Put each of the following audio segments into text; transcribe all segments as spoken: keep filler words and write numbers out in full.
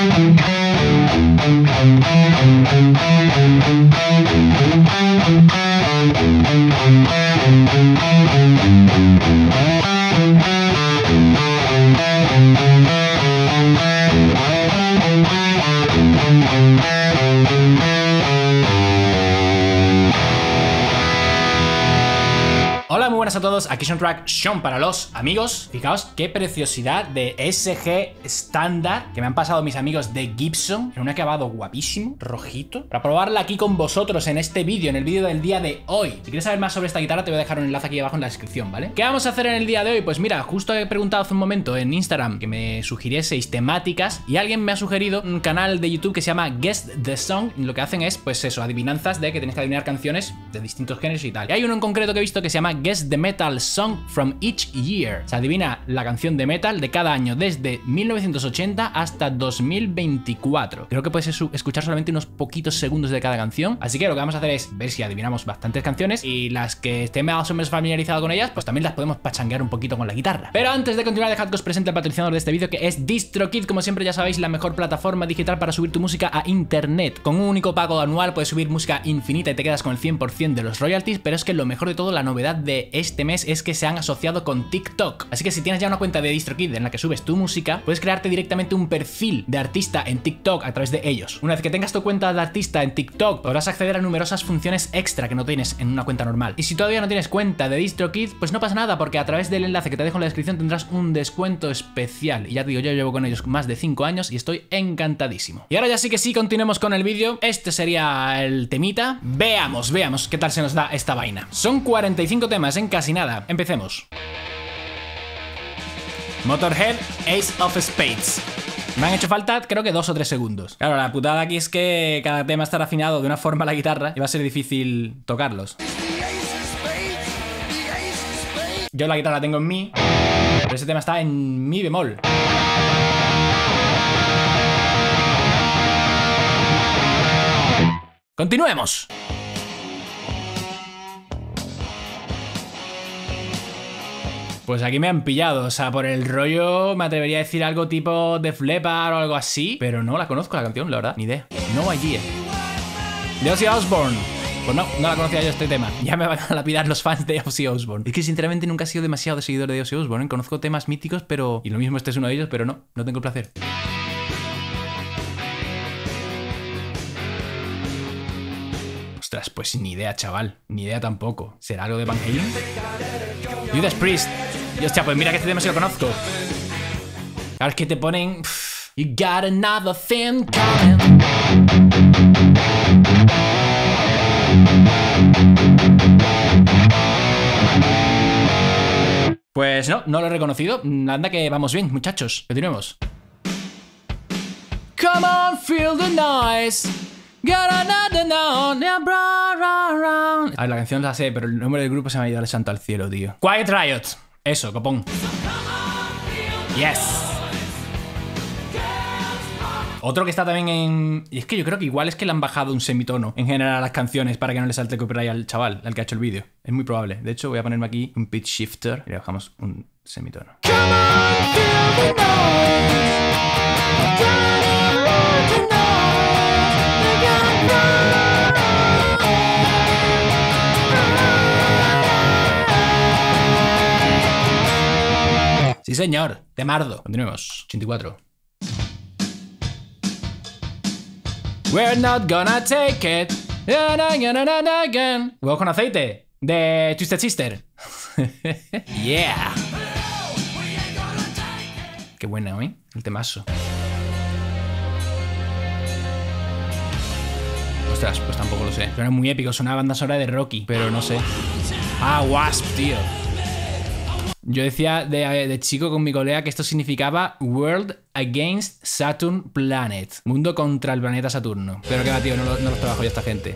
Hola, muy buenas a todos, aquí Soundtrack Sean para los amigos. Fijaos qué preciosidad de S G estándar que me han pasado mis amigos de Gibson, en un acabado guapísimo, rojito, para probarla aquí con vosotros en este vídeo, en el vídeo del día de hoy. Si quieres saber más sobre esta guitarra te voy a dejar un enlace aquí abajo en la descripción, ¿vale? ¿Qué vamos a hacer en el día de hoy? Pues mira, justo he preguntado hace un momento en Instagram que me sugirieseis temáticas y alguien me ha sugerido un canal de YouTube que se llama Guess the Song, y lo que hacen es, pues eso, adivinanzas de que tenéis que adivinar canciones de distintos géneros y tal. Y hay uno en concreto que he visto que se llama Guess the Metal Song from each year. Se adivina la canción de metal de cada año desde mil novecientos ochenta hasta dos mil veinticuatro. Creo que puedes escuchar solamente unos poquitos segundos de cada canción, así que lo que vamos a hacer es ver si adivinamos bastantes canciones y las que estén más o menos familiarizados con ellas, pues también las podemos pachanguear un poquito con la guitarra. Pero antes de continuar, dejad que os presente el patrocinador de este vídeo, que es DistroKid. Como siempre ya sabéis, la mejor plataforma digital para subir tu música a internet. Con un único pago anual puedes subir música infinita y te quedas con el cien por cien de los royalties, pero es que lo mejor de todo, la novedad de este mes es que se han asociado con TikTok. Así que si tienes ya una cuenta de DistroKid en la que subes tu música, puedes crearte directamente un perfil de artista en TikTok a través de ellos. Una vez que tengas tu cuenta de artista en TikTok, podrás acceder a numerosas funciones extra que no tienes en una cuenta normal. Y si todavía no tienes cuenta de DistroKid, pues no pasa nada, porque a través del enlace que te dejo en la descripción tendrás un descuento especial. Y ya te digo, yo llevo con ellos más de cinco años y estoy encantadísimo. Y ahora ya sí que sí, continuemos con el vídeo. Este sería el temita. Veamos, veamos qué tal se nos da esta vaina. Son cuarenta y cinco temas en casi nada. Empecemos. Motorhead, Ace of Spades. Me han hecho falta, creo que dos o tres segundos. Claro, la putada aquí es que cada tema estará afinado de una forma a la guitarra y va a ser difícil tocarlos. Yo la guitarra la tengo en mi, pero ese tema está en mi bemol. Continuemos. Pues aquí me han pillado, o sea, por el rollo me atrevería a decir algo tipo Def Leppard o algo así, pero no la conozco la canción, la verdad, ni idea. No idea. De Ozzy Osbourne. Pues no, no la conocía yo este tema. Ya me van a lapidar los fans de Ozzy Osbourne. Es que sinceramente nunca he sido demasiado seguidor de Ozzy Osbourne, ¿eh? Conozco temas míticos, pero... Y lo mismo este es uno de ellos, pero no, no tengo el placer. Ostras, pues ni idea, chaval. Ni idea tampoco. ¿Será algo de Van Halen? Judas Priest. Y hostia, pues mira que este tema sí lo conozco. Claro, es que te ponen... Pff, you got another thing coming. Pues no, no lo he reconocido. Anda que vamos bien, muchachos. Continuemos. Come on, feel the noise. A ver, la canción la sé, pero el nombre del grupo se me ha ido al santo al cielo, tío. Quiet Riot. Eso, copón. Yes. Otro que está también en... Y es que yo creo que igual es que le han bajado un semitono en general a las canciones para que no le salte copyright al chaval, al que ha hecho el vídeo. Es muy probable. De hecho, voy a ponerme aquí un pitch shifter y le bajamos un semitono. Sí, señor. Temardo. Continuemos. ochenta y cuatro. We're not gonna take it. Huevos con aceite. De Twisted Sister. Yeah. Qué buena, ¿eh? El temazo. Ostras, pues tampoco lo sé. Suena muy épico. Suena banda sonora de Rocky, pero no sé. Ah, Wasp, tío. Yo decía de, de chico con mi colega que esto significaba World Against Saturn Planet. Mundo contra el planeta Saturno. Pero que va, tío, no, lo, no los trabajo yo esta gente.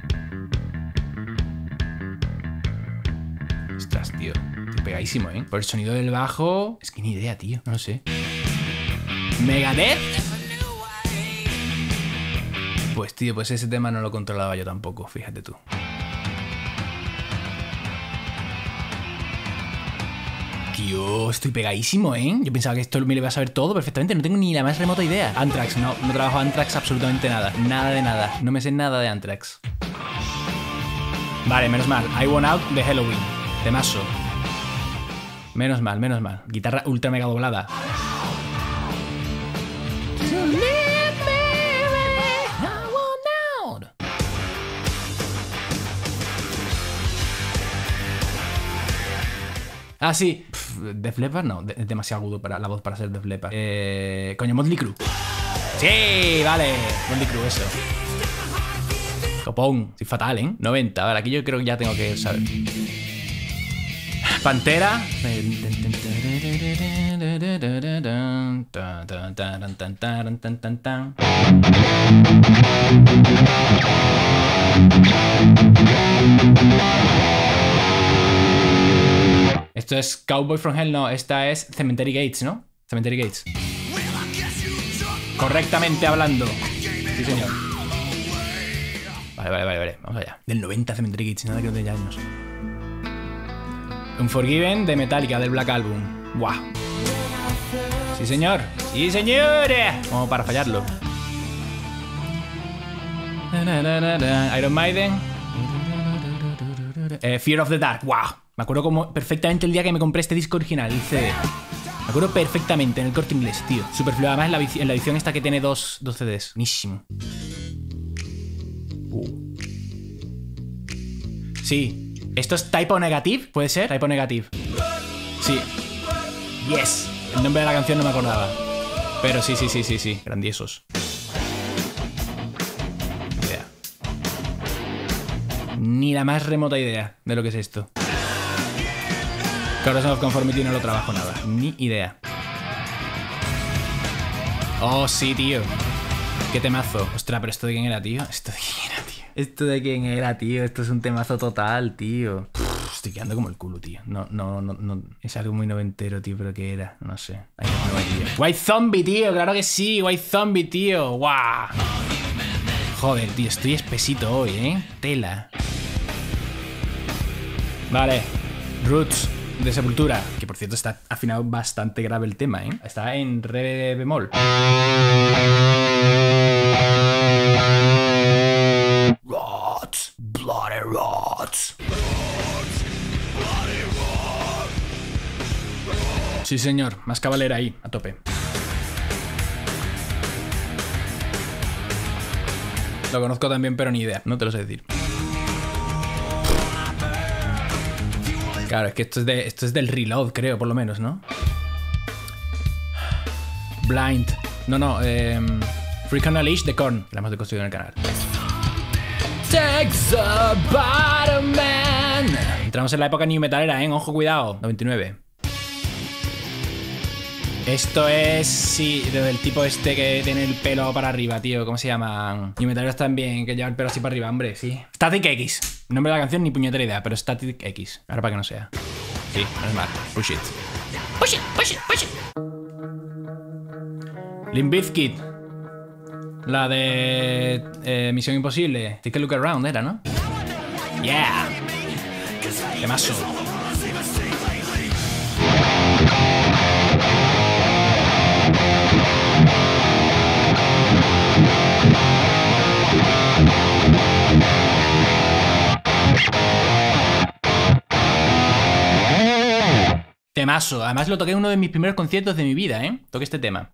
Ostras, tío. Estoy pegadísimo, ¿eh? Por el sonido del bajo... Es que ni idea, tío. No lo sé. ¿Megadeth? Pues, tío, pues ese tema no lo controlaba yo tampoco. Fíjate tú. Tío, estoy pegadísimo, ¿eh? Yo pensaba que esto me lo iba a saber todo perfectamente. No tengo ni la más remota idea. Anthrax, no, no trabajo Anthrax absolutamente nada. Nada de nada. No me sé nada de Anthrax. Vale, menos mal. I Want Out de Halloween. Temazo. Menos mal, menos mal. Guitarra ultra mega doblada. Ah, sí. Pff, Def Leppard no, es demasiado agudo para la voz para ser Def Leppard. Eh, coño, Motley Crue. Sí, vale. Motley Crue, eso. Copón. Sí, fatal, ¿eh? noventa. Vale, aquí yo creo que ya tengo que saber. Pantera. Esto es Cowboy from Hell, no, esta es Cemetery Gates, ¿no? Cemetery Gates. Correctamente hablando. Sí, señor. Vale, vale, vale, vale. Vamos allá. Del noventa Cemetery Gates, nada que de años. Unforgiven de Metallica, del Black Album. ¡Buah! Sí, señor. Sí, señor. Como para fallarlo. Iron Maiden. Eh, Fear of the Dark. ¡Wow! Me acuerdo como perfectamente el día que me compré este disco original, el C D. Me acuerdo perfectamente en el Corte Inglés, tío. Superfluo. Además en la, en la edición esta que tiene dos, dos C Ds. Buenísimo. Uh. Sí. ¿Esto es Type O Negative? ¿Puede ser? Type O Negative. Sí. Yes. El nombre de la canción no me acordaba. Pero sí, sí, sí, sí, sí. Grandiosos. Idea. Ni la más remota idea de lo que es esto. Corrosion of Conformity no lo trabajo nada. Ni idea. Oh, sí, tío. Qué temazo. Ostras, pero ¿esto de quién era, tío? ¿Esto de quién era, tío? ¿Esto de quién era, tío? Esto es un temazo total, tío. Pff, estoy quedando como el culo, tío. No, no, no, no. Es algo muy noventero, tío, pero ¿qué era? No sé. Ay, no, no, tío. White Zombie, tío. Claro que sí. White Zombie, tío. ¡Guau! Joder, tío. Estoy espesito hoy, ¿eh? Tela. Vale. Roots. De Sepultura, que por cierto está afinado bastante grave el tema, ¿eh? Está en re bemol. Rots, bloody rots. Sí, señor, más cabalera ahí, a tope. Lo conozco también, pero ni idea, no te lo sé decir. Claro, es que esto es, de, esto es del Reload, creo, por lo menos, ¿no? Blind. No, no, eh, Freak on a Leash de Korn, que la hemos deconstruido en el canal. Takes a Batman. Entramos en la época new metalera, ¿eh? Ojo, cuidado. noventa y nueve. Esto es, sí, del tipo este que tiene el pelo para arriba, tío. ¿Cómo se llaman? New metaleros también, que lleva el pelo así para arriba, hombre, sí. Static X. Nombre de la canción ni puñetera idea, pero Static X. Ahora para que no sea. Sí, no es mal. Push it. Push it, push it, push it. Limp Bizkit. La de eh, Misión Imposible. Take a Look Around era, ¿no? Yeah. Qué mazo. Temazo. Además lo toqué en uno de mis primeros conciertos de mi vida, ¿eh? Toqué este tema.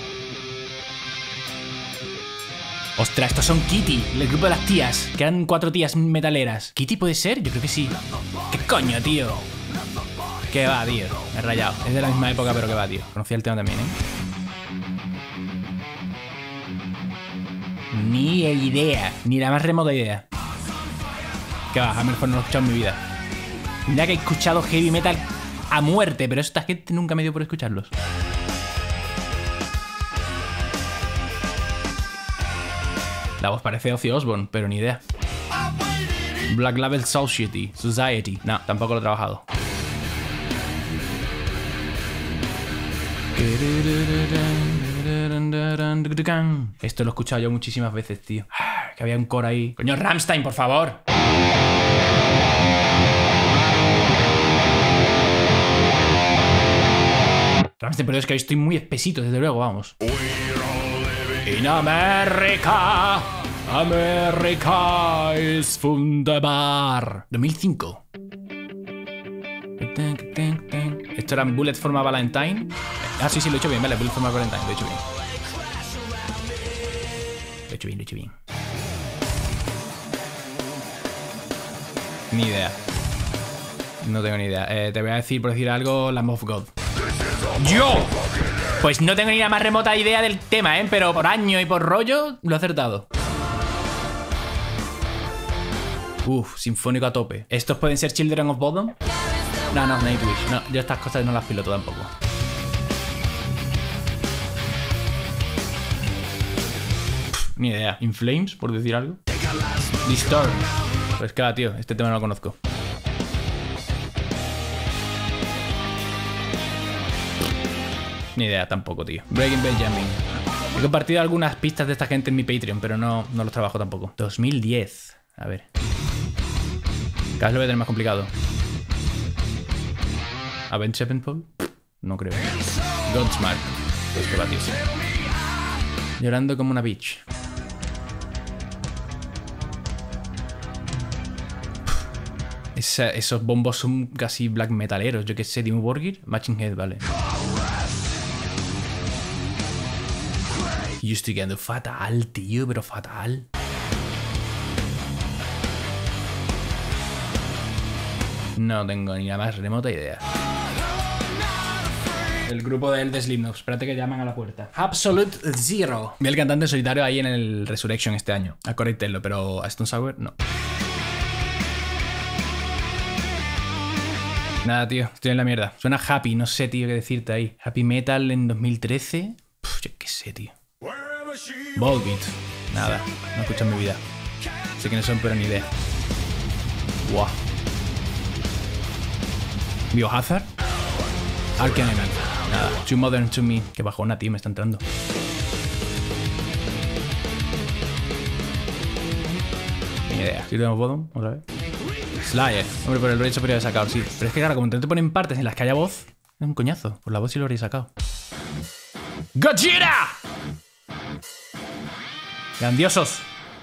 Ostras, estos son Kitty, el grupo de las tías. Que eran cuatro tías metaleras. ¿Kitty puede ser? Yo creo que sí. ¿Qué coño, tío? ¿Qué va, tío? Me he rayado. Es de la misma época, pero que va, tío. Conocía el tema también, ¿eh? Ni idea. Ni la más remota idea. ¿Qué va? Hammerfall no lo he escuchado en mi vida. Mira que he escuchado heavy metal a muerte, pero esta gente nunca me dio por escucharlos. La voz parece Ozzy Osbourne, pero ni idea. Black Label Society. Society. No, tampoco lo he trabajado. Esto lo he escuchado yo muchísimas veces, tío. Que había un coro ahí. Coño, Rammstein, por favor. Realmente, pero es que hoy estoy muy espesito, desde luego, vamos. In America, America is wunderbar. dos mil cinco. Esto era Bullet for My Valentine. Ah, sí, sí, lo he hecho bien, vale, Bullet for My Valentine, lo he hecho bien. Lo he hecho bien, lo he hecho bien. Ni idea. No tengo ni idea. Eh, te voy a decir, por decir algo, Lamb of God. ¡Yo! Pues no tengo ni la más remota idea del tema, ¿eh? Pero por año y por rollo, lo he acertado. Uf, sinfónico a tope. ¿Estos pueden ser Children of Bodom? No, no, Nightwish. No, yo estas cosas no las piloto tampoco. Pff, ni idea. ¿In Flames, por decir algo? Disturb. Pues claro, tío, este tema no lo conozco. Ni idea tampoco, tío. Breaking Benjamin. He compartido algunas pistas de esta gente en mi Patreon, pero no, no los trabajo tampoco. dos mil diez. A ver. Cada vez lo voy a tener más complicado. ¿Avenged Sevenfold? No creo. Godsmack. Pues que va, tío. Llorando como una bitch. Esa, esos bombos son casi black metaleros. Yo que sé, Dimmu Borgir. Matching Head, vale. Yo estoy quedando fatal, tío, pero fatal. No tengo ni la más remota idea. El grupo de él de Slipknot. Espérate que llaman a la puerta. Absolute Zero. Vi el cantante solitario ahí en el Resurrection este año. A Corey Taylor, pero a Stone Sour no. Nada, tío. Estoy en la mierda. Suena happy. No sé, tío, qué decirte ahí. Happy Metal en dos mil trece. Puf, yo qué sé, tío. Volbeat. Nada. No he escuchado en mi vida. Sé quiénes son, pero ni idea. Buah. Biohazard. Ark Enemy. Nada. Too Modern to Me. Qué bajona, tío, me está entrando. Ni idea. ¿Sí tenemos Bodom? Otra vez. Slayer. Hombre, por el rollo superior he sacado, sí. Pero es que, claro, como te ponen partes en las que haya voz, es un coñazo. Por la voz sí lo habréis sacado. ¡Gojira! Grandiosos.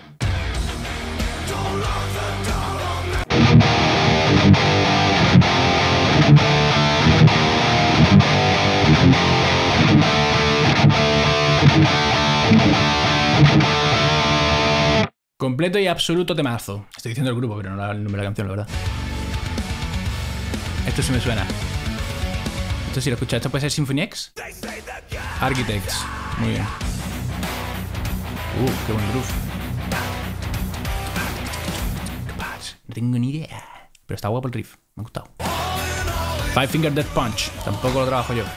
Completo y absoluto temazo. Estoy diciendo el grupo, pero no la, el nombre de la canción, la verdad. Esto sí me suena. Esto sí lo escucho. ¿Esto puede ser Symphony X? Architects. Muy bien. Uh, qué buen groove. No tengo ni idea. Pero está guapo el riff. Me ha gustado. Five Finger Death Punch. Tampoco lo trabajo yo.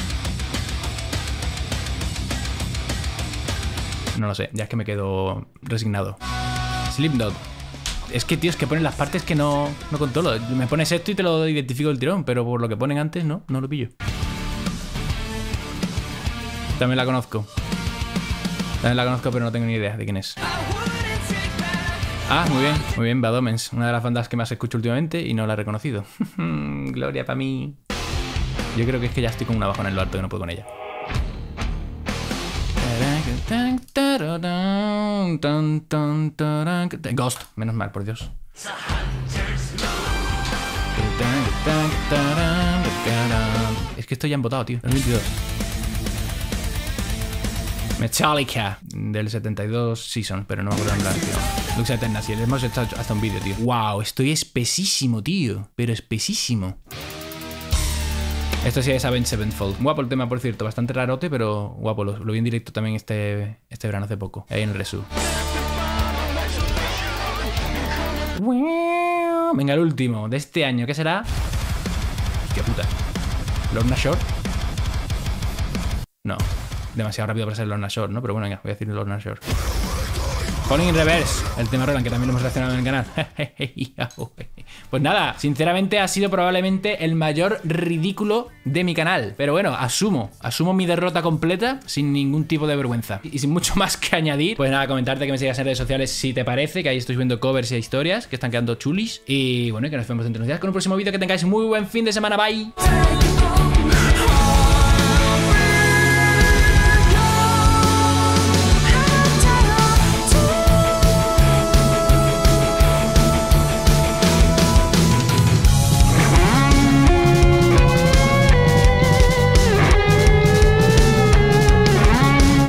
No lo sé. Ya es que me quedo resignado. Slipknot. Es que, tío, es que ponen las partes que no, no controlo. Me pones esto y te lo identifico el tirón, pero por lo que ponen antes, no, no lo pillo. También la conozco. También la conozco, pero no tengo ni idea de quién es. Ah, muy bien, muy bien, Bad Omens. Una de las bandas que más escucho últimamente y no la he reconocido. Gloria para mí. Yo creo que es que ya estoy con una bajona en lo alto que no puedo con ella. Ghost, menos mal, por Dios. Es que estoy ya embotado, tío. dos mil veintidós. Metallica, del setenta y dos Season, pero no me acuerdo en blanco. Lux Eterna, sí, le hemos hecho hasta un vídeo, tío. Wow, estoy espesísimo, tío. Pero espesísimo. Esto sí es Avenged Sevenfold. Guapo el tema, por cierto. Bastante rarote, pero guapo. Lo, lo vi en directo también este, este verano hace poco. Ahí en el Resu. Venga, el último de este año. ¿Qué será? Hostia puta. Lorna Shore. No. Demasiado rápido para ser Lorna Shore, ¿no? Pero bueno, venga, voy a decir Lorna Shore. Falling in Reverse, el tema Roland, que también lo hemos reaccionado en el canal. Pues nada, sinceramente ha sido probablemente el mayor ridículo de mi canal. Pero bueno, asumo, asumo mi derrota completa sin ningún tipo de vergüenza. Y sin mucho más que añadir, pues nada, comentarte que me sigas en redes sociales si te parece, que ahí estoy subiendo covers y historias que están quedando chulis. Y bueno, que nos vemos dentro de unos días con un próximo vídeo. Que tengáis muy buen fin de semana, bye.